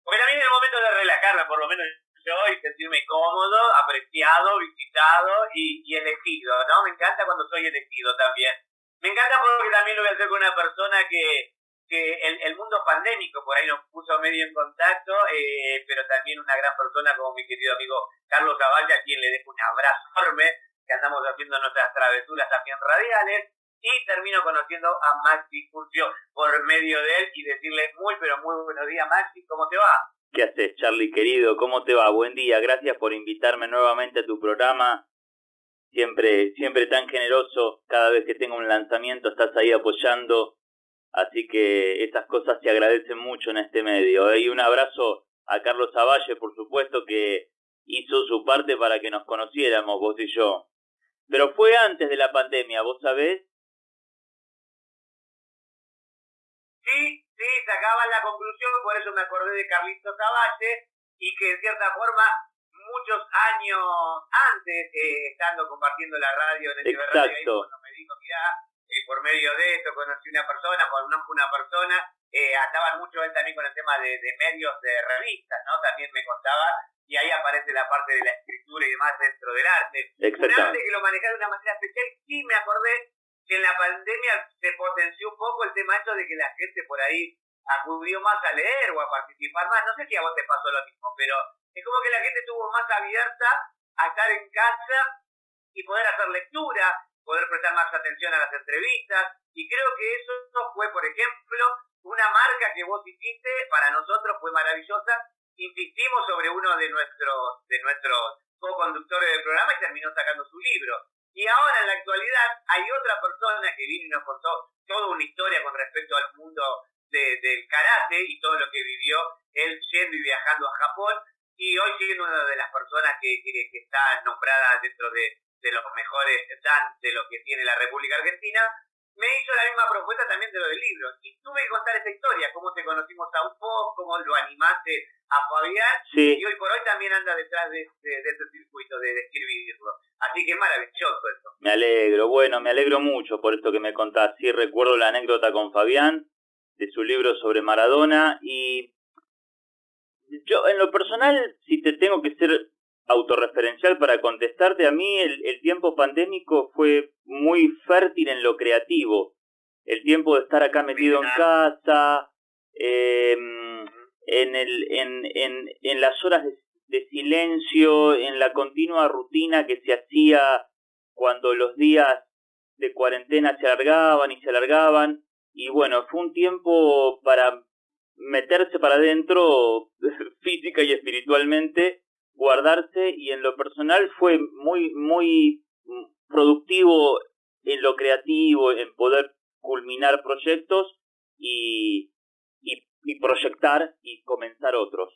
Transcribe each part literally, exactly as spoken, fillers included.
Porque también es el momento de relajarme, por lo menos yo, y sentirme cómodo, apreciado, visitado y, y elegido, ¿no? Me encanta cuando soy elegido también. Me encanta porque también lo voy a hacer con una persona que, que el, el mundo pandémico por ahí nos puso medio en contacto, eh, pero también una gran persona como mi querido amigo Carlos Zavalla, a quien le dejo un abrazo enorme, que andamos haciendo nuestras travesuras también radiales, y termino conociendo a Maxi Curcio por medio de él y decirle muy, pero muy buenos días, Maxi, ¿cómo te va? ¿Qué haces, Charlie, querido? ¿Cómo te va? Buen día, gracias por invitarme nuevamente a tu programa. Siempre, siempre tan generoso, cada vez que tengo un lanzamiento estás ahí apoyando, así que estas cosas se agradecen mucho en este medio. Y un abrazo a Carlos Zavalle, por supuesto, que hizo su parte para que nos conociéramos, vos y yo. Pero fue antes de la pandemia, ¿vos sabés? Sí, sí, sacaba la conclusión, por eso me acordé de Carlitos Zavalle, y que en cierta forma, muchos años antes, eh, estando compartiendo la radio en el Exacto. Radio, cuando me dijo, mira, eh, por medio de esto conocí una persona, conozco una persona, eh, andaban mucho él también con el tema de, de medios de revistas, ¿no? También me contaba, y ahí aparece la parte de la escritura y demás dentro del arte. Un arte que lo manejaba de una manera especial, sí me acordé que en la pandemia se potenció un poco el tema esto de que la gente por ahí acudió más a leer o a participar más. No sé si a vos te pasó lo mismo, pero es como que la gente estuvo más abierta a estar en casa y poder hacer lectura, poder prestar más atención a las entrevistas, y creo que eso fue, por ejemplo, una marca que vos hiciste, para nosotros fue maravillosa. Insistimos sobre uno de nuestros de nuestros co-conductores del programa y terminó sacando su libro. Y ahora, en la actualidad, hay otra persona que vino y nos contó toda una historia con respecto al mundo de, del karate y todo lo que vivió él yendo y viajando a Japón, y hoy siendo una de las personas que, que, que está nombrada dentro de, de los mejores dan de lo que tiene la República Argentina. Me hizo la misma propuesta también de lo del libro, y tuve que contar esa historia, cómo te conocimos a vos, cómo lo animaste a Fabián, sí. Y hoy por hoy también anda detrás de, de, de ese circuito de, de escribirlo. Así que es maravilloso eso. Me alegro, bueno, me alegro mucho por esto que me contás. Sí, recuerdo la anécdota con Fabián, de su libro sobre Maradona, y yo, en lo personal, si te tengo que ser autorreferencial para contestarte, a mí el, el tiempo pandémico fue muy fértil en lo creativo. El tiempo de estar acá metido en casa, eh, en, el, en, en, en las horas de, de silencio, en la continua rutina que se hacía cuando los días de cuarentena se alargaban y se alargaban. Y bueno, fue un tiempo para meterse para adentro física y espiritualmente, guardarse, y en lo personal fue muy muy productivo en lo creativo, en poder culminar proyectos y, y, y proyectar y comenzar otros.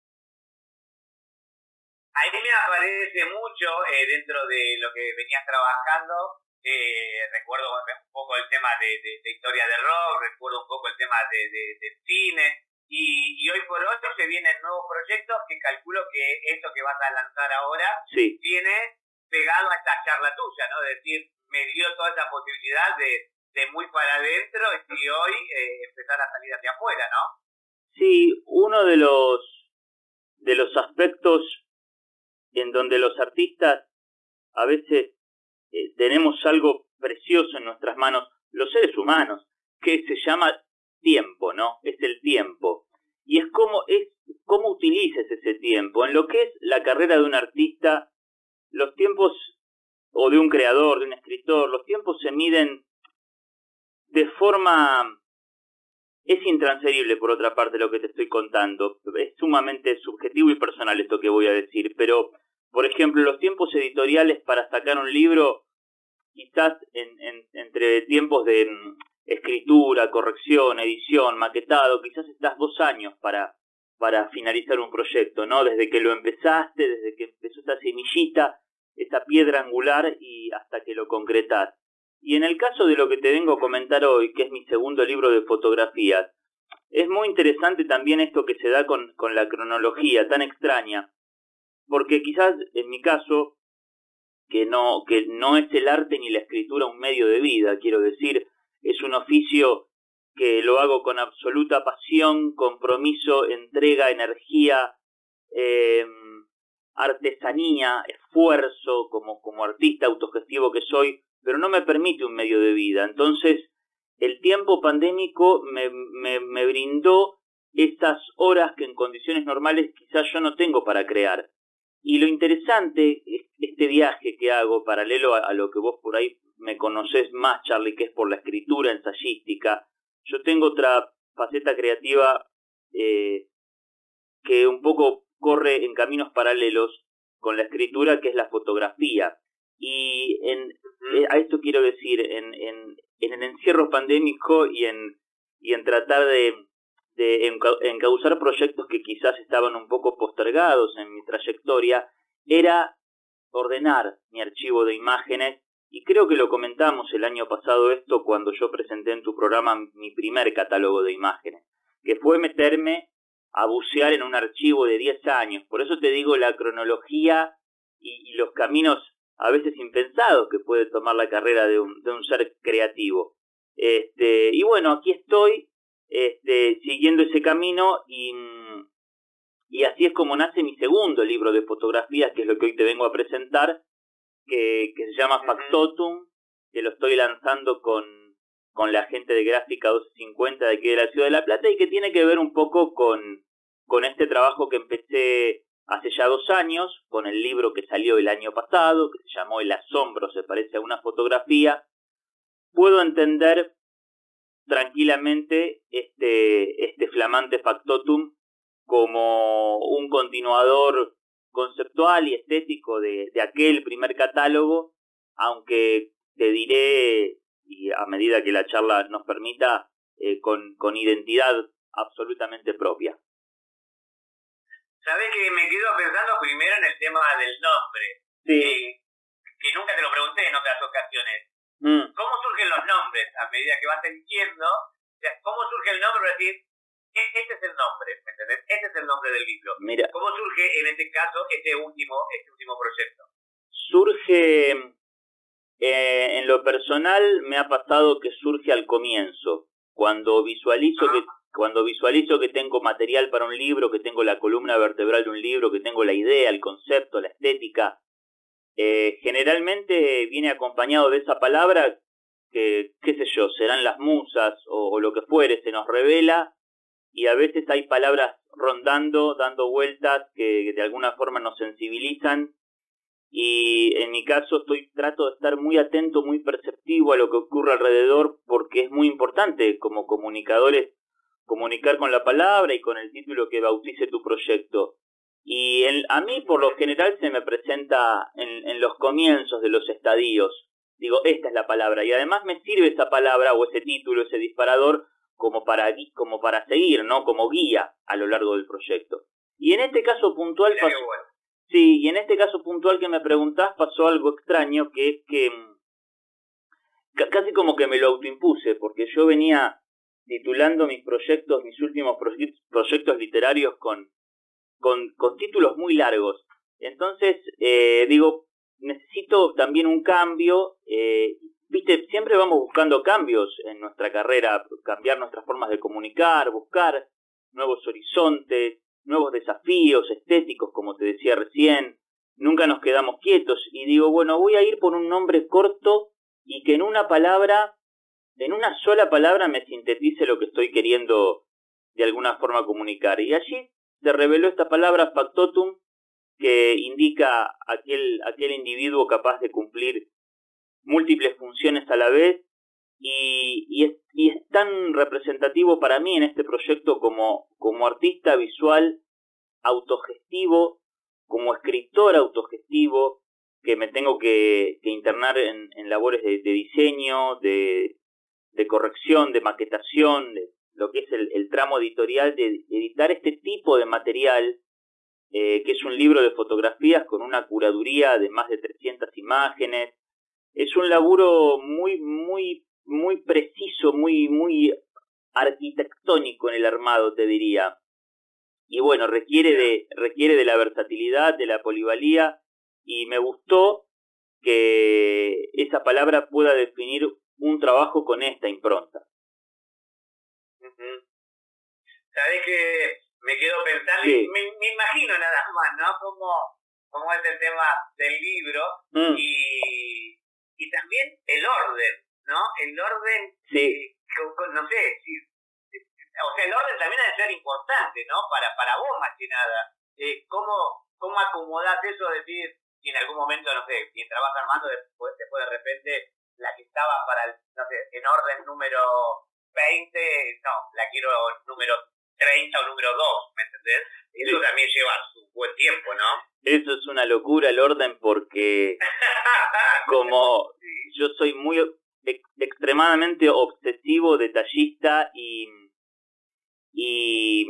A mí me aparece mucho eh, dentro de lo que venías trabajando, eh, recuerdo un poco el tema de, de, de historia de rock, recuerdo un poco el tema de, de, de cine, y, y hoy por hoy se vienen nuevos proyectos que calculo que esto que vas a lanzar ahora sí. Tiene pegado a esta charla tuya, ¿no? Es decir, me dio toda esa posibilidad de, de muy para adentro y hoy eh, empezar a salir hacia afuera, ¿no? Sí, uno de los de los aspectos en donde los artistas a veces eh, tenemos algo precioso en nuestras manos, los seres humanos, que se llama tiempo, ¿no? Es el tiempo. Y es cómo, es cómo utilices ese tiempo. En lo que es la carrera de un artista, los tiempos, o de un creador, de un escritor, los tiempos se miden de forma... Es intransferible, por otra parte, lo que te estoy contando. Es sumamente subjetivo y personal esto que voy a decir, pero, por ejemplo, los tiempos editoriales para sacar un libro, quizás en, en, entre tiempos de en, escritura, corrección, edición, maquetado, quizás estás dos años para, para finalizar un proyecto, ¿no? Desde que lo empezaste, desde que empezó esa semillita, esa piedra angular, y hasta que lo concretás. Y en el caso de lo que te vengo a comentar hoy, que es mi segundo libro de fotografías, es muy interesante también esto que se da con, con la cronología tan extraña, porque quizás en mi caso, que no, que no es el arte ni la escritura un medio de vida, quiero decir, es un oficio que lo hago con absoluta pasión, compromiso, entrega, energía, eh, artesanía, esfuerzo como, como artista autogestivo que soy, pero no me permite un medio de vida. Entonces, el tiempo pandémico me, me, me brindó esas horas que en condiciones normales quizás yo no tengo para crear. Y lo interesante es este viaje que hago, paralelo a, a lo que vos por ahí me conocés más, Charlie, que es por la escritura ensayística. Yo tengo otra faceta creativa eh, que un poco corre en caminos paralelos con la escritura, que es la fotografía. Y en, a esto quiero decir, en, en, en el encierro pandémico y en, y en tratar de, de encauzar proyectos que quizás estaban un poco postergados en mi trayectoria, era ordenar mi archivo de imágenes, y creo que lo comentamos el año pasado esto cuando yo presenté en tu programa mi primer catálogo de imágenes, que fue meterme a bucear en un archivo de diez años. Por eso te digo la cronología y, y los caminos a veces impensados que puede tomar la carrera de un, de un ser creativo. Este, y bueno, aquí estoy este, siguiendo ese camino y, y así es como nace mi segundo libro de fotografías, que es lo que hoy te vengo a presentar, que, que se llama Factotum, que lo estoy lanzando con, con la gente de Gráfica doce cincuenta de aquí de la Ciudad de La Plata, y que tiene que ver un poco con, con este trabajo que empecé hace ya dos años, con el libro que salió el año pasado, que se llamó El asombro se parece a una fotografía. Puedo entender tranquilamente este, este flamante Factotum como un continuador conceptual y estético de, de aquel primer catálogo, aunque te diré, y a medida que la charla nos permita, eh, con, con identidad absolutamente propia. Sabés que me quedo pensando primero en el tema del nombre, sí. que, que nunca te lo pregunté en otras ocasiones. Mm. ¿Cómo surgen los nombres a medida que vas eligiendo? O sea, ¿cómo surge el nombre para decir, este es el nombre, ¿me entendés? Este es el nombre del libro. Mira, ¿cómo surge en este caso este último, este último proyecto? Surge, eh, en lo personal me ha pasado que surge al comienzo, cuando visualizo ah. que cuando visualizo que tengo material para un libro, que tengo la columna vertebral de un libro, que tengo la idea, el concepto, la estética, eh, generalmente viene acompañado de esa palabra que, qué sé yo, serán las musas o, o lo que fuere, se nos revela, y a veces hay palabras rondando, dando vueltas, que, que de alguna forma nos sensibilizan, y en mi caso estoy trato de estar muy atento, muy perceptivo a lo que ocurre alrededor, porque es muy importante como comunicadores comunicar con la palabra y con el título que bautice tu proyecto. Y en, a mí por lo general se me presenta en, en los comienzos de los estadios. Digo, esta es la palabra, y además me sirve esa palabra o ese título, ese disparador, como para, como para seguir, ¿no? Como guía a lo largo del proyecto. Y en este caso puntual pasó, sí, y en este caso puntual que me preguntás pasó algo extraño, que es que casi como que me lo autoimpuse, porque yo venía titulando mis proyectos, mis últimos proyectos literarios con, con, con títulos muy largos. Entonces, eh, digo, necesito también un cambio. Eh, Viste, siempre vamos buscando cambios en nuestra carrera, cambiar nuestras formas de comunicar, buscar nuevos horizontes, nuevos desafíos estéticos, como te decía recién. Nunca nos quedamos quietos. Y digo, bueno, voy a ir por un nombre corto y que en una palabra, en una sola palabra me sintetice lo que estoy queriendo de alguna forma comunicar. Y allí se reveló esta palabra factotum, que indica aquel, aquel individuo capaz de cumplir múltiples funciones a la vez, y, y, es, y es tan representativo para mí en este proyecto como, como artista visual autogestivo, como escritor autogestivo, que me tengo que, que internar en, en labores de, de diseño, de, de corrección, de maquetación, de lo que es el, el tramo editorial, de, de editar este tipo de material, eh, que es un libro de fotografías con una curaduría de más de trescientas imágenes. Es un laburo muy, muy, muy preciso, muy, muy arquitectónico en el armado, te diría. Y bueno, requiere de, requiere de la versatilidad, de la polivalía, y me gustó que esa palabra pueda definir un trabajo con esta impronta. Uh-huh. Sabés que me quedo pensando, sí. me, me imagino nada más, ¿no? Como, como es el tema del libro mm. y, y también el orden, ¿no? El orden, sí. eh, no sé, si, o sea, el orden también ha de ser importante, ¿no? Para, para vos más que nada. Eh, ¿cómo, ¿Cómo acomodás eso de decir, si en algún momento, no sé, mientras vas armando, después, después de repente la que estaba para, el, no sé, en orden número veinte, no, la quiero número treinta o número dos, ¿me entendés? Eso sí. También lleva su buen tiempo, ¿no? Eso es una locura el orden porque como sí. yo soy muy ex extremadamente obsesivo, detallista y, y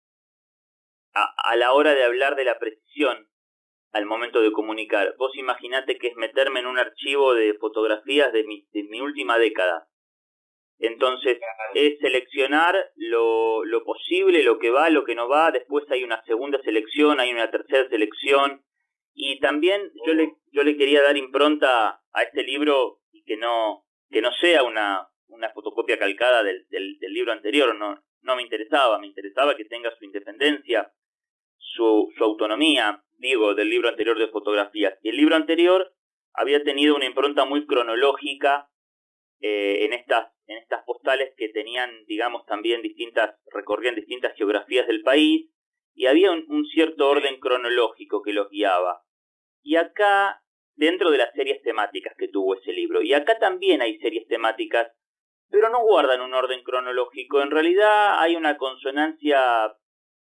a, a la hora de hablar de la precisión al momento de comunicar. Vos imaginate que es meterme en un archivo de fotografías de mi, de mi última década. Entonces, es seleccionar lo, lo posible, lo que va, lo que no va. Después hay una segunda selección, hay una tercera selección. Y también yo le, yo le quería dar impronta a este libro y que no, que no sea una, una fotocopia calcada del, del, del libro anterior. No, no me interesaba. Me interesaba que tenga su independencia, su, su autonomía, digo, del libro anterior de fotografías. Y el libro anterior había tenido una impronta muy cronológica eh, en estas en estas postales que tenían, digamos, también distintas, recorrían distintas geografías del país, y había un, un cierto orden cronológico que los guiaba. Y acá, dentro de las series temáticas que tuvo ese libro, y acá también hay series temáticas, pero no guardan un orden cronológico. En realidad hay una consonancia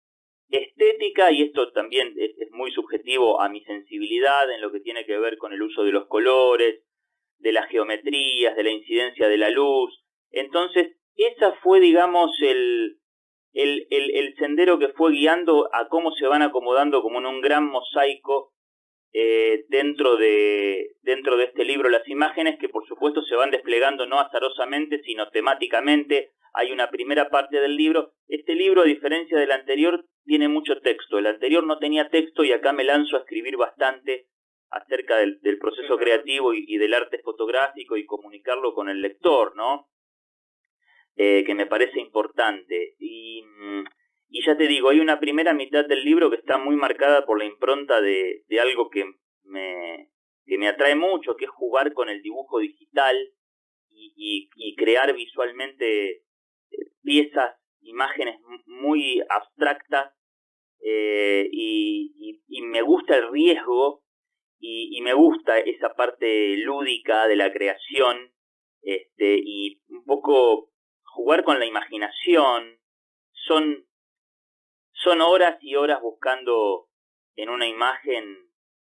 estética, y esto también es, es muy subjetivo a mi sensibilidad en lo que tiene que ver con el uso de los colores, de las geometrías, de la incidencia de la luz. Entonces, esa fue, digamos, el, el, el, el sendero que fue guiando a cómo se van acomodando como en un gran mosaico eh, dentro de, dentro de este libro las imágenes, que por supuesto se van desplegando no azarosamente, sino temáticamente. Hay una primera parte del libro. Este libro, a diferencia del anterior, tiene mucho texto. El anterior no tenía texto y acá me lanzo a escribir bastante acerca del, del proceso creativo y, y del arte fotográfico y comunicarlo con el lector, ¿no? Eh, que me parece importante. Y, y ya te digo, hay una primera mitad del libro que está muy marcada por la impronta de, de algo que me, que me atrae mucho, que es jugar con el dibujo digital y, y, y crear visualmente piezas, imágenes muy abstractas, eh, y, y, y me gusta el riesgo y, y me gusta esa parte lúdica de la creación, este, y un poco jugar con la imaginación. Son, son horas y horas buscando en una imagen,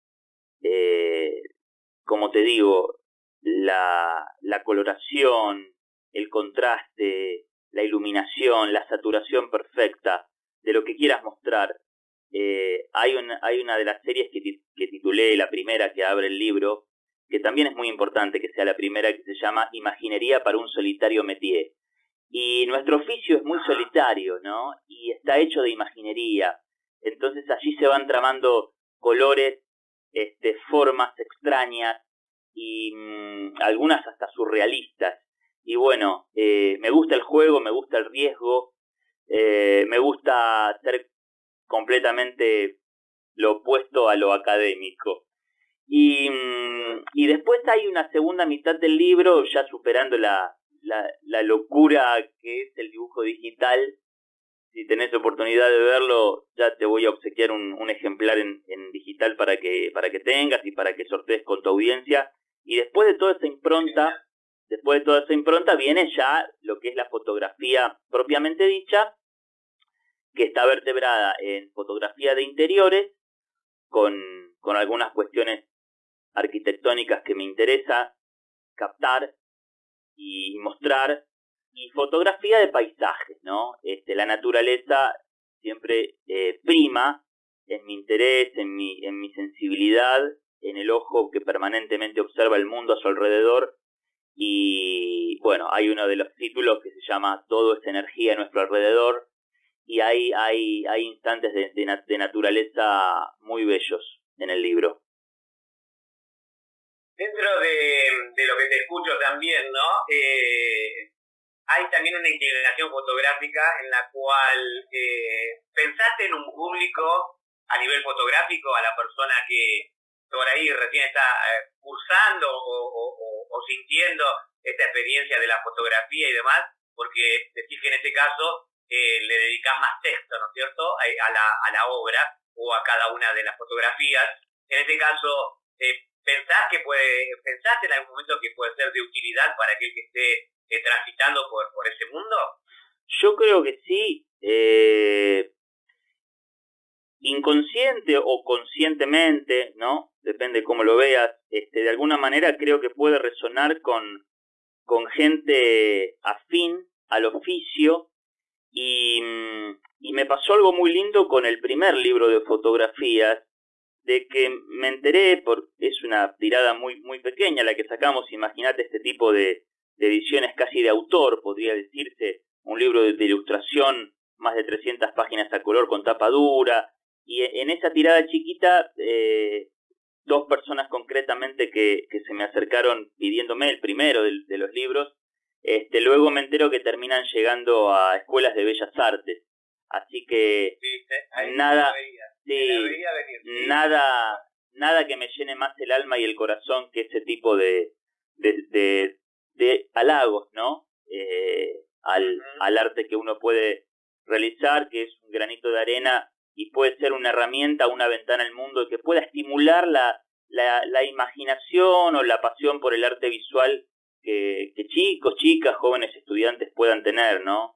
eh, como te digo, la, la coloración, el contraste, la iluminación, la saturación perfecta de lo que quieras mostrar. Eh, hay, un, hay una de las series que, que titulé, la primera que abre el libro, que también es muy importante que sea la primera, que se llama Imaginería para un solitario métier. Y nuestro oficio es muy solitario, ¿no? Y está hecho de imaginería. Entonces allí se van tramando colores, este, formas extrañas y mmm, algunas hasta surrealistas. Y bueno, eh, me gusta el juego, me gusta el riesgo, eh, me gusta ser completamente lo opuesto a lo académico. Y, y después hay una segunda mitad del libro, ya superando la, la, la locura que es el dibujo digital. Si tenés oportunidad de verlo, ya te voy a obsequiar un, un ejemplar en, en digital para que, para que tengas y para que sortees con tu audiencia. Y después de toda esa impronta, después de toda esa impronta viene ya lo que es la fotografía propiamente dicha, que está vertebrada en fotografía de interiores, con, con algunas cuestiones arquitectónicas que me interesa captar y mostrar, y fotografía de paisajes, ¿no? Este, la naturaleza siempre eh, prima en mi interés, en mi, en mi sensibilidad, en el ojo que permanentemente observa el mundo a su alrededor. Y bueno, hay uno de los títulos que se llama Todo es energía a nuestro alrededor, y hay, hay, hay instantes de, de, de naturaleza muy bellos en el libro. Dentro de, de lo que te escucho también, ¿no? Eh, hay también una inclinación fotográfica en la cual eh, pensaste en un público a nivel fotográfico, a la persona que por ahí recién está eh, cursando o, o, o, o sintiendo esta experiencia de la fotografía y demás, porque decís que en este caso eh, le dedicás más texto, ¿no es cierto?, a, a, la, a la obra o a cada una de las fotografías. En este caso, eh, ¿pensás que puede, pensaste en algún momento que puede ser de utilidad para aquel que esté eh, transitando por, por ese mundo? Yo creo que sí. Eh, inconsciente o conscientemente, ¿no? Depende cómo lo veas. Este, de alguna manera creo que puede resonar con, con gente afín al oficio. Y, y me pasó algo muy lindo con el primer libro de fotografías, de que me enteré, por, es una tirada muy, muy pequeña la que sacamos, imagínate este tipo de, de ediciones casi de autor, podría decirse, un libro de, de ilustración, más de trescientas páginas a color con tapa dura, y en esa tirada chiquita, eh, dos personas concretamente que, que se me acercaron pidiéndome el primero de, de los libros, este, luego me entero que terminan llegando a escuelas de bellas artes, así que sí, ahí nada, sí, venir, sí. nada, nada que me llene más el alma y el corazón que ese tipo de, de, de, de halagos, ¿no? Eh, al, uh-huh. al arte que uno puede realizar, que es un granito de arena y puede ser una herramienta, una ventana al mundo que pueda estimular la, la, la imaginación o la pasión por el arte visual que, que chicos, chicas, jóvenes estudiantes puedan tener, ¿no?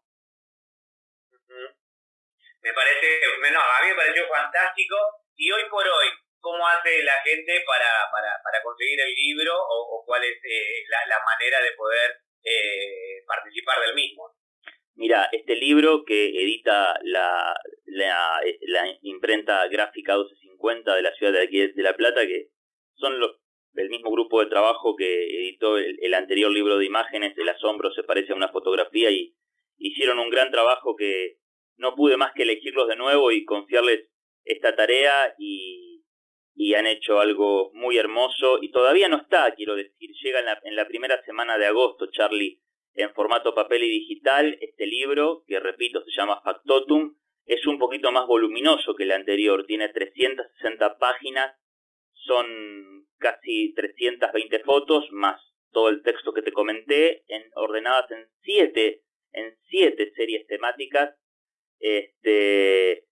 Uh-huh. Me parece, no, a mí me pareció fantástico. Y hoy por hoy, ¿cómo hace la gente para, para, para conseguir el libro o, o cuál es eh, la, la manera de poder eh, participar del mismo? Mira, este libro que edita la, la, la imprenta gráfica doce cincuenta de la ciudad de aquí de La Plata, que son los del mismo grupo de trabajo que editó el, el anterior libro de imágenes, El asombro se parece a una fotografía, y hicieron un gran trabajo que no pude más que elegirlos de nuevo y confiarles esta tarea, y, y han hecho algo muy hermoso, y todavía no está, quiero decir, llega en la, en la primera semana de agosto, Charlie, en formato papel y digital. Este libro, que repito, se llama Factotum, es un poquito más voluminoso que el anterior, tiene trescientas sesenta páginas, son casi trescientas veinte fotos, más todo el texto que te comenté, en, ordenadas en siete, en siete series temáticas, este,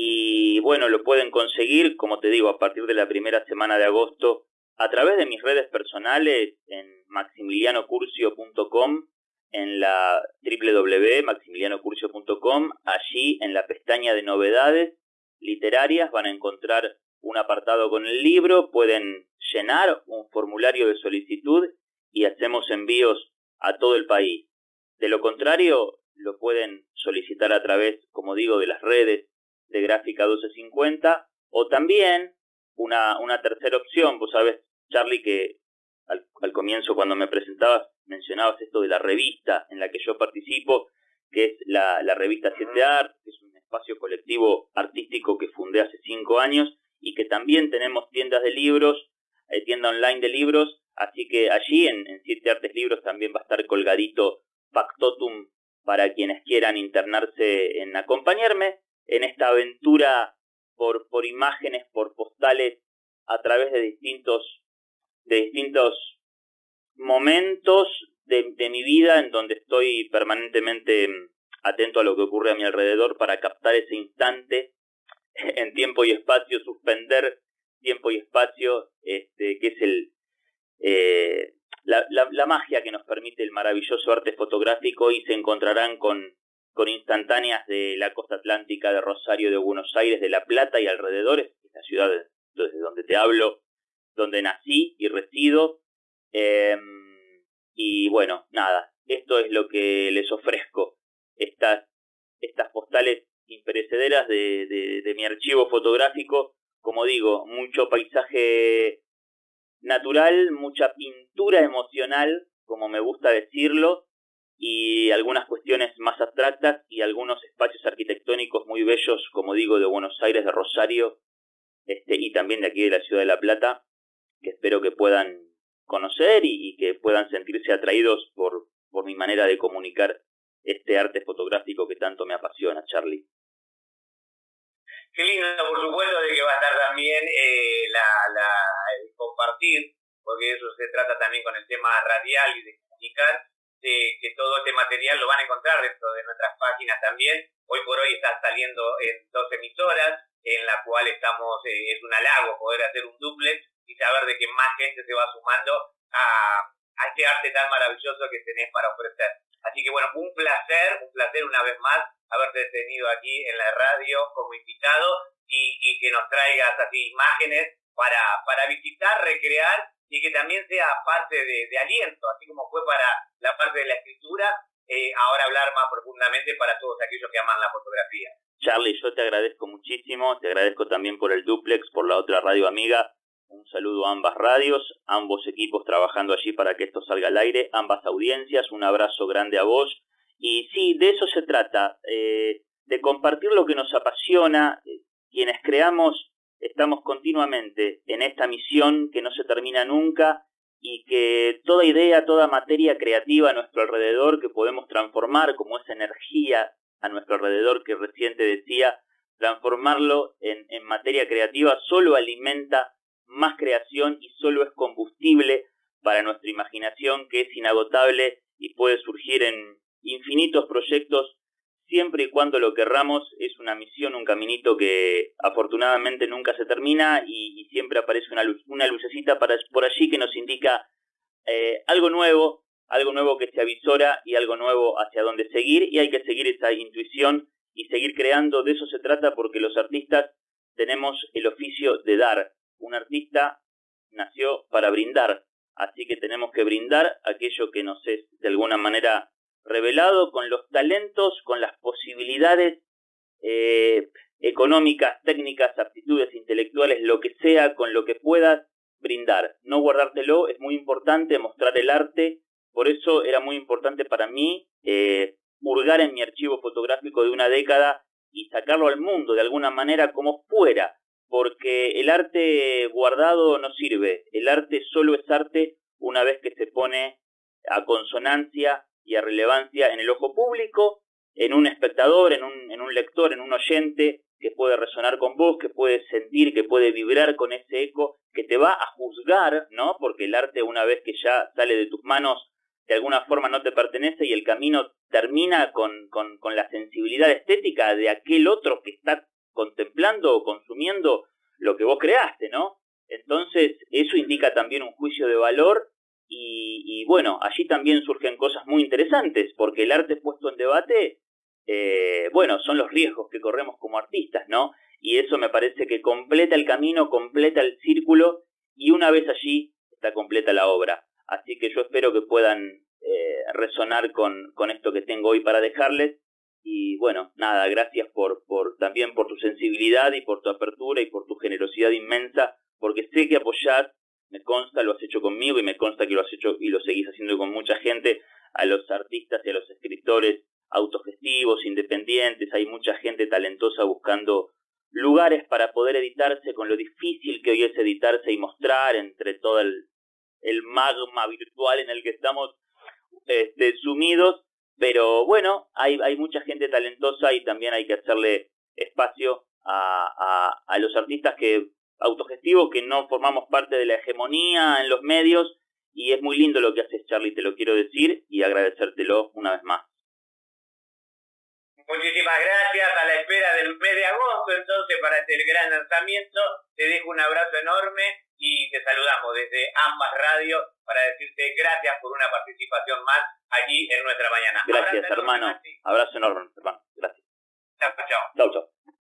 y bueno, lo pueden conseguir, como te digo, a partir de la primera semana de agosto, a través de mis redes personales, en maximiliano curcio punto com, en la doble u doble u doble u punto maximiliano curcio punto com, allí en la pestaña de novedades literarias van a encontrar un apartado con el libro, pueden llenar un formulario de solicitud y hacemos envíos a todo el país. De lo contrario, lo pueden solicitar a través, como digo, de las redes de Gráfica doce cincuenta, o también una, una tercera opción. Vos sabés, Charlie, que al, al comienzo cuando me presentabas mencionabas esto de la revista en la que yo participo, que es la, la revista siete Art, que es un espacio colectivo artístico que fundé hace cinco años y que también tenemos tiendas de libros, eh, tienda online de libros, así que allí en, en siete Artes Libros también va a estar colgadito Factotum para quienes quieran internarse en acompañarme en esta aventura por, por imágenes, por postales, a través de distintos, de distintos momentos de, de mi vida en donde estoy permanentemente atento a lo que ocurre a mi alrededor para captar ese instante en tiempo y espacio, suspender tiempo y espacio, este, que es el eh, la, la, la magia que nos permite el maravilloso arte fotográfico, y se encontrarán con, con instantáneas de la costa atlántica, de Rosario, de Buenos Aires, de La Plata y alrededores, la ciudad desde donde te hablo, donde nací y resido. Eh, y bueno, nada, esto es lo que les ofrezco, estas, estas postales imperecederas de, de, de mi archivo fotográfico. Como digo, mucho paisaje natural, mucha pintura emocional, como me gusta decirlo, y algunas cuestiones más abstractas y algunos espacios arquitectónicos muy bellos, como digo, de Buenos Aires, de Rosario, este, y también de aquí de la ciudad de La Plata, que espero que puedan conocer y, y que puedan sentirse atraídos por, por mi manera de comunicar este arte fotográfico que tanto me apasiona, Charlie. Qué lindo, por supuesto, de que va a estar también eh, la, la, el compartir, porque eso se trata también con el tema radial y de comunicar, de que todo este material lo van a encontrar dentro de nuestras páginas también. Hoy por hoy está saliendo en dos emisoras, en la cual estamos, eh, es un halago poder hacer un duplex y saber de que más gente se va sumando a, a este arte tan maravilloso que tenés para ofrecer. Así que bueno, un placer, un placer una vez más haberte tenido aquí en la radio como invitado y, y que nos traigas así imágenes para, para visitar, recrear y que también sea parte de, de aliento, así como fue para la parte de la escritura, eh, ahora hablar más profundamente para todos aquellos que aman la fotografía. Charlie, yo te agradezco muchísimo, te agradezco también por el duplex, por la otra radio amiga. Un saludo a ambas radios, ambos equipos trabajando allí para que esto salga al aire, ambas audiencias, un abrazo grande a vos. Y sí, de eso se trata, eh, de compartir lo que nos apasiona. Quienes creamos estamos continuamente en esta misión que no se termina nunca y que toda idea, toda materia creativa a nuestro alrededor que podemos transformar como esa energía a nuestro alrededor que recién te decía, transformarlo en, en materia creativa solo alimenta más creación y solo es combustible para nuestra imaginación que es inagotable y puede surgir en infinitos proyectos siempre y cuando lo querramos. Es una misión, un caminito que afortunadamente nunca se termina y, y siempre aparece una luz, una lucecita para, por allí que nos indica eh, algo nuevo, algo nuevo que se avisora y algo nuevo hacia dónde seguir, y hay que seguir esa intuición y seguir creando. De eso se trata, porque los artistas tenemos el oficio de dar. Un artista nació para brindar, así que tenemos que brindar aquello que nos es de alguna manera revelado, con los talentos, con las posibilidades eh, económicas, técnicas, aptitudes intelectuales, lo que sea, con lo que puedas brindar. No guardártelo, es muy importante mostrar el arte. Por eso era muy importante para mí eh, hurgar en mi archivo fotográfico de una década y sacarlo al mundo de alguna manera como fuera, porque el arte guardado no sirve. El arte solo es arte una vez que se pone a consonancia y a relevancia en el ojo público, en un espectador, en un, en un lector, en un oyente que puede resonar con vos, que puede sentir, que puede vibrar con ese eco, que te va a juzgar, ¿no? Porque el arte, una vez que ya sale de tus manos, de alguna forma no te pertenece y el camino termina con, con, con la sensibilidad estética de aquel otro que está contemplando o consumiendo lo que vos creaste, ¿no? Entonces, eso indica también un juicio de valor y, y bueno, allí también surgen cosas muy interesantes, porque el arte puesto en debate, eh, bueno, son los riesgos que corremos como artistas, ¿no? Y eso me parece que completa el camino, completa el círculo, y una vez allí está completa la obra. Así que yo espero que puedan eh, resonar con, con esto que tengo hoy para dejarles. Y bueno, nada, gracias por, por también por tu sensibilidad y por tu apertura y por tu generosidad inmensa, porque sé que apoyás, me consta, lo has hecho conmigo y me consta que lo has hecho y lo seguís haciendo con mucha gente, a los artistas y a los escritores autogestivos, independientes. Hay mucha gente talentosa buscando lugares para poder editarse, con lo difícil que hoy es editarse y mostrar entre todo el, el magma virtual en el que estamos este, sumidos. Pero bueno, hay, hay mucha gente talentosa y también hay que hacerle espacio a, a, a los artistas que autogestivos que no formamos parte de la hegemonía en los medios, y es muy lindo lo que haces, Charlie, te lo quiero decir y agradecértelo una vez más. Muchísimas gracias, a la espera del mes de agosto entonces para este gran lanzamiento. Te dejo un abrazo enorme y te saludamos desde ambas radios para decirte gracias por una participación más allí en nuestra mañana. Gracias, abrazo hermano. Enorme, abrazo enorme, hermano. Gracias. Chao, chao. Chao, chao.